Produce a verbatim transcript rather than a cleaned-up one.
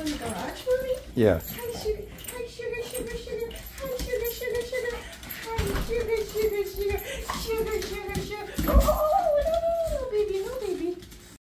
in the garage for me? Yeah. Hi, sugar. Hi, sugar, sugar, sugar. Hi, sugar, sugar, sugar. Hi, sugar, sugar, sugar. Sugar, sugar, sugar. Oh,